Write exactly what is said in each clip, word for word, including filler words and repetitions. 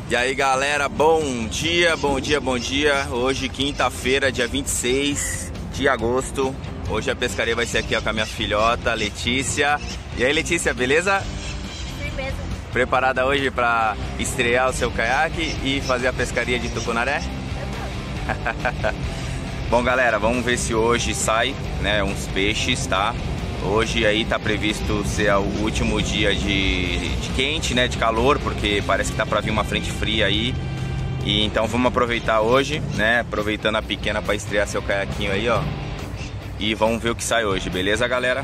E aí galera, bom dia, bom dia, bom dia. Hoje quinta-feira, dia vinte e seis de agosto. Hoje a pescaria vai ser aqui ó, com a minha filhota, Letícia. E aí Letícia, beleza? Beleza. Preparada hoje para estrear o seu caiaque e fazer a pescaria de tucunaré? Bom galera, vamos ver se hoje sai, né, uns peixes, tá? Hoje aí tá previsto ser o último dia de, de quente, né, de calor, porque parece que tá para vir uma frente fria aí. E então vamos aproveitar hoje, né, aproveitando a pequena para estrear seu caiaquinho aí, ó. E vamos ver o que sai hoje, beleza galera?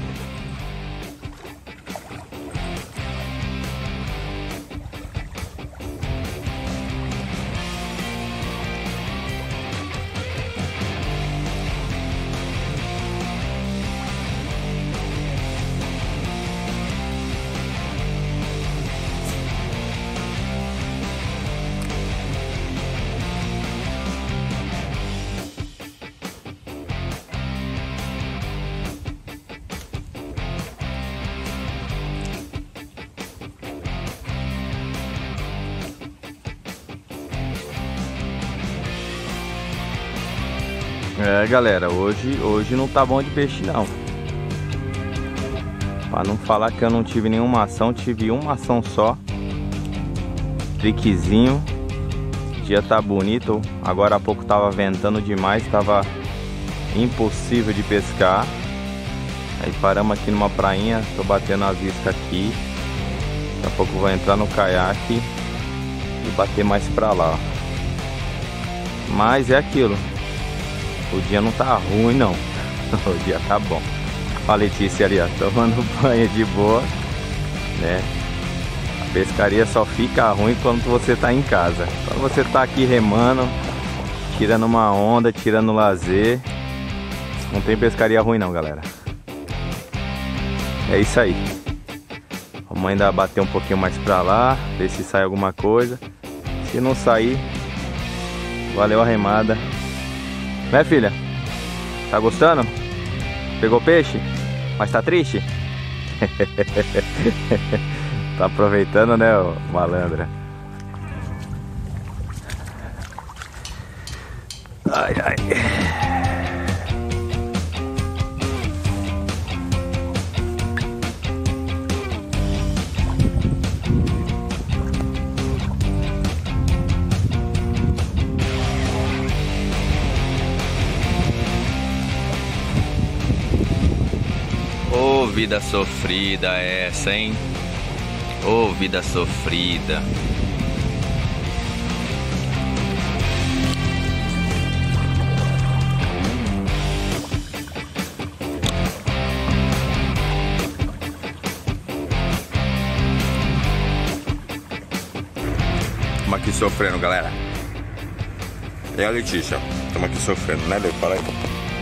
É galera, hoje, hoje não tá bom de peixe não. Pra não falar que eu não tive nenhuma ação, tive uma ação só. Triquezinho. O dia tá bonito. Agora há pouco tava ventando demais, tava impossível de pescar. Aí paramos aqui numa prainha, tô batendo as iscas aqui. Daqui a pouco vou entrar no caiaque e bater mais pra lá. Mas é aquilo. O dia não tá ruim não. O dia tá bom. A Letícia ali ó, tomando banho de boa, né? A pescaria só fica ruim quando você tá em casa. Quando você tá aqui remando, tirando uma onda, tirando lazer, não tem pescaria ruim não, galera. É isso aí. Vamos ainda bater um pouquinho mais pra lá, ver se sai alguma coisa. Se não sair, valeu a remada. Né filha? Tá gostando? Pegou peixe? Mas tá triste? Tá aproveitando, né, ô malandra? Ai, ai. Ô, vida sofrida essa, hein? Ô, vida sofrida. Estamos aqui sofrendo, galera. E a Letícia? Estamos aqui sofrendo, né, Lê? Fala aí.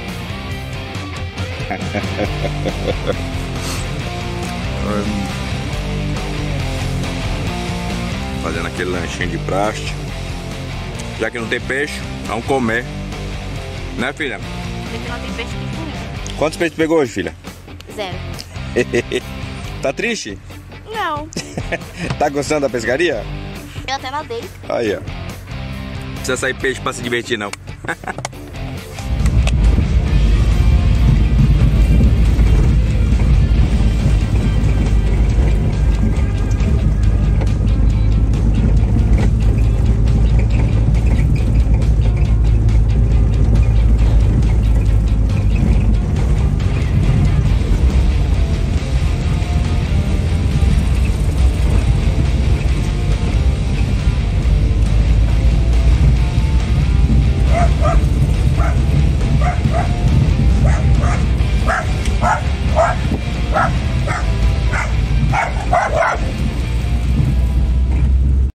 Fazendo aquele lanchinho de praste. Já que não tem peixe, vamos comer. Né, filha? Porque não tem peixe que comer. Quantos peixes pegou hoje, filha? Zero. Tá triste? Não. Tá gostando da pescaria? Eu até nadei. Aí, ó. Não precisa sair peixe pra se divertir, não.